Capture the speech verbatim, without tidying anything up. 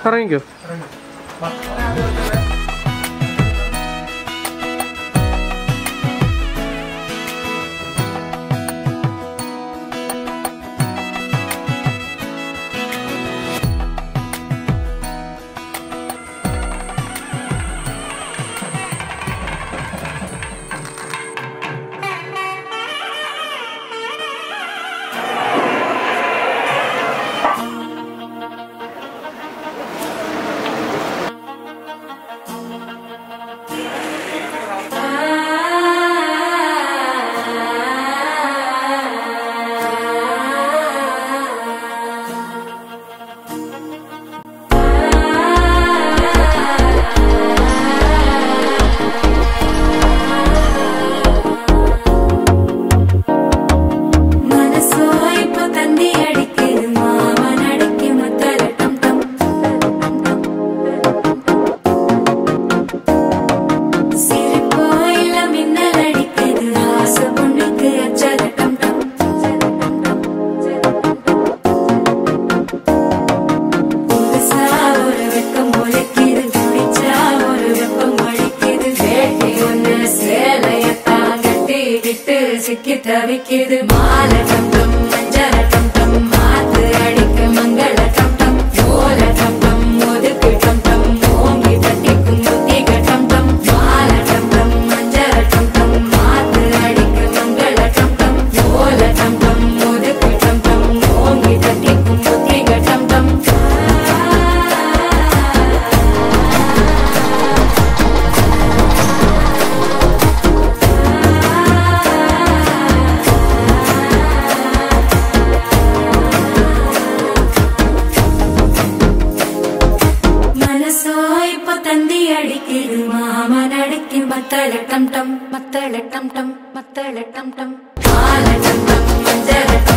ഇറങ്ങിക്കോ. சிக்கி தவிக்குது மால டம் டம் மஞ்சள டம் டம் மாத்து அடிக்க மங்கள டம் டம் ஓல டம் டம் ஒதுக்கு டம் டம் ஓங்கி தட்டிக்கும் புத்திக டம் டம் மால டம் டம் மஞ்சள டம் டம் மாத்து அடிக்க மங்கள டம் டம் ஓல டம் டம் ஒதுக்கு டம் டம் ஓங்கி தட்டிக்கும் புத்திக டம் டம் அடிக்குது மாமா நடுக்கி மத்தள டம் டம் மத்தள டம் டம் மத்தள டம் டம் மால டம் டம் மஞ்சள